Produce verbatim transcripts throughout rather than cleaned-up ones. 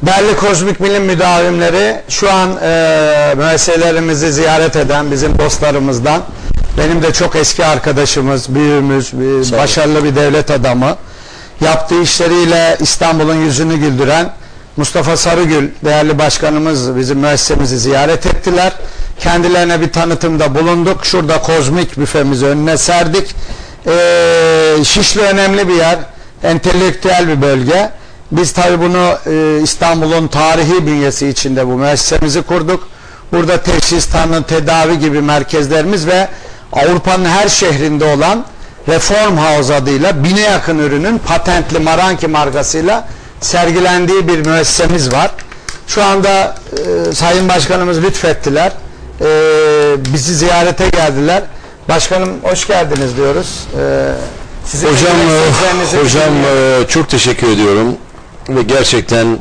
Değerli kozmik bilim müdavimleri, şu an e, müesseselerimizi ziyaret eden bizim dostlarımızdan, benim de çok eski arkadaşımız, büyüğümüz, bir, başarılı bir devlet adamı, yaptığı işleriyle İstanbul'un yüzünü güldüren Mustafa Sarıgül değerli başkanımız bizim müessesemizi ziyaret ettiler. Kendilerine bir tanıtımda bulunduk. Şurada kozmik büfemizi önüne serdik. Ee, Şişli önemli bir yer, entelektüel bir bölge. Biz tabi bunu e, İstanbul'un tarihi bünyesi içinde bu müessesemizi kurduk. Burada teşhis, tanı, tedavi gibi merkezlerimiz ve Avrupa'nın her şehrinde olan Reform House adıyla bine yakın ürünün patentli Maranki markasıyla sergilendiği bir müessesemiz var. Şu anda e, Sayın Başkanımız lütfettiler. E, bizi ziyarete geldiler. Başkanım hoş geldiniz diyoruz. E, Sizin hocam e, hocam e, çok teşekkür ediyorum ve gerçekten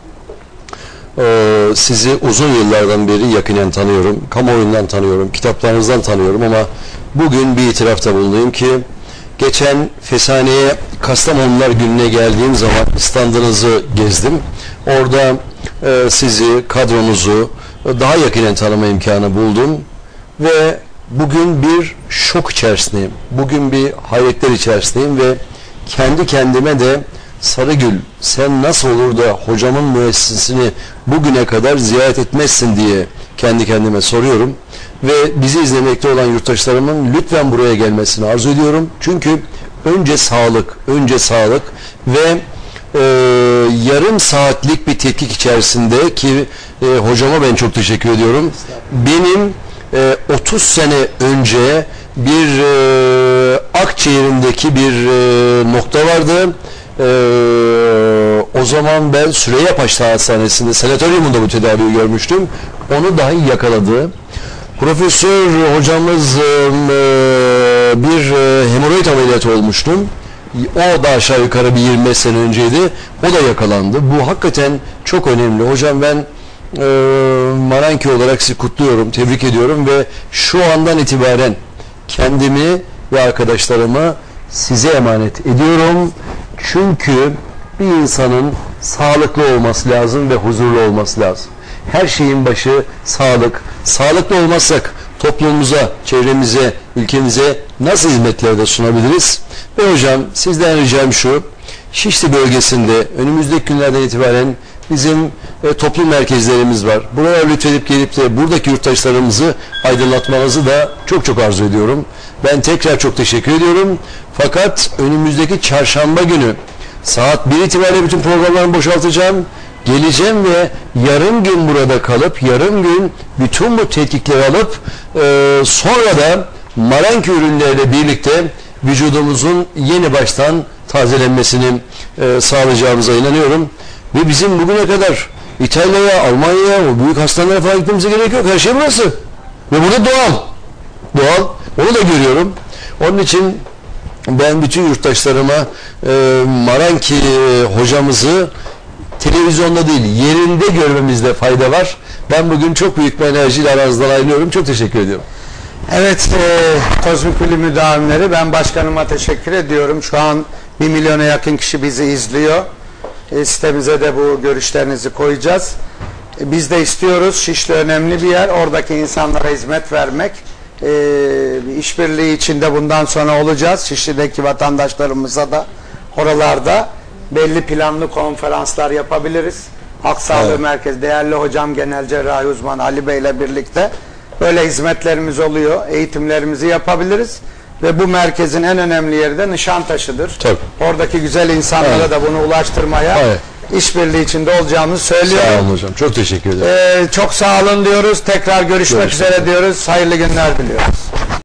e, sizi uzun yıllardan beri yakinen tanıyorum. Kamuoyundan tanıyorum, kitaplarınızdan tanıyorum ama bugün bir itirafta bulunayım ki geçen Fesane'ye Kastamonular Günü'ne geldiğim zaman standınızı gezdim. Orada e, sizi, kadronuzu daha yakinen tanıma imkanı buldum ve bugün bir şok içerisindeyim. Bugün bir hayretler içerisindeyim ve kendi kendime de Sarıgül sen nasıl olur da hocamın müessesesini bugüne kadar ziyaret etmezsin diye kendi kendime soruyorum. Ve bizi izlemekte olan yurttaşlarımın lütfen buraya gelmesini arzu ediyorum. Çünkü önce sağlık, önce sağlık ve e, yarım saatlik bir tetkik içerisinde ki e, hocama ben çok teşekkür ediyorum. Benim e, otuz sene önce bir e, akciğerimdeki bir e, nokta vardı. E, o zaman ben Süreyya Paşa Hastanesi'nde sanatoryumunda bu tedaviyi görmüştüm. Onu dahi yakaladı. Profesör hocamız e, bir e, hemoroid ameliyatı olmuştum. O da aşağı yukarı bir yirmi beş sene önceydi. O da yakalandı. Bu hakikaten çok önemli. Hocam ben e, Maranki olarak sizi kutluyorum, tebrik ediyorum ve şu andan itibaren kendimi ve arkadaşlarımı size emanet ediyorum. Çünkü bir insanın sağlıklı olması lazım ve huzurlu olması lazım. Her şeyin başı sağlık. Sağlıklı olmazsak toplumumuza, çevremize, ülkemize nasıl hizmetlerde sunabiliriz? Ve hocam sizden ricam şu, Şişli bölgesinde önümüzdeki günlerden itibaren bizim e, toplum merkezlerimiz var. Buraya lütfedip gelip de buradaki yurttaşlarımızı aydınlatmanızı da çok çok arzu ediyorum. Ben tekrar çok teşekkür ediyorum. Fakat önümüzdeki çarşamba günü saat bir itibariyle bütün programlarımı boşaltacağım. Geleceğim ve yarım gün burada kalıp, yarım gün bütün bu tetkikleri alıp e, sonra da Maranki ürünleriyle birlikte vücudumuzun yeni baştan tazelenmesini e, sağlayacağımıza inanıyorum. Ve bizim bugüne kadar İtalya'ya, Almanya'ya, o büyük hastanelere falan gitmemize gerek yok. Her şey burası. Ve burada doğal. Doğal. Onu da görüyorum. Onun için ben bütün yurttaşlarıma e, Maranki e, hocamızı televizyonda değil, yerinde görmemizde fayda var. Ben bugün çok büyük bir enerjiyle aranızdan ayrılıyorum. Çok teşekkür ediyorum. Evet, e, kozmik bilim müdavimleri, ben başkanıma teşekkür ediyorum. Şu an bir milyona yakın kişi bizi izliyor. E, sitemize de bu görüşlerinizi koyacağız. E, biz de istiyoruz. Şişli önemli bir yer. Oradaki insanlara hizmet vermek. E, işbirliği içinde bundan sonra olacağız. Şişli'deki vatandaşlarımıza da oralarda belli planlı konferanslar yapabiliriz. Halk Sağlığı evet. Merkezi, değerli hocam genel cerrahi uzman Ali Bey ile birlikte böyle hizmetlerimiz oluyor. Eğitimlerimizi yapabiliriz. Ve bu merkezin en önemli yeri de Nişantaşı'dır. Tabii. Oradaki güzel insanlara evet. da bunu ulaştırmaya evet. işbirliği içinde olacağımızı söylüyorum. Sağ olun hocam. Çok teşekkür ederim. Ee, çok sağ olun diyoruz. Tekrar görüşmek, görüşmek üzere diyoruz. Hayırlı günler diliyoruz.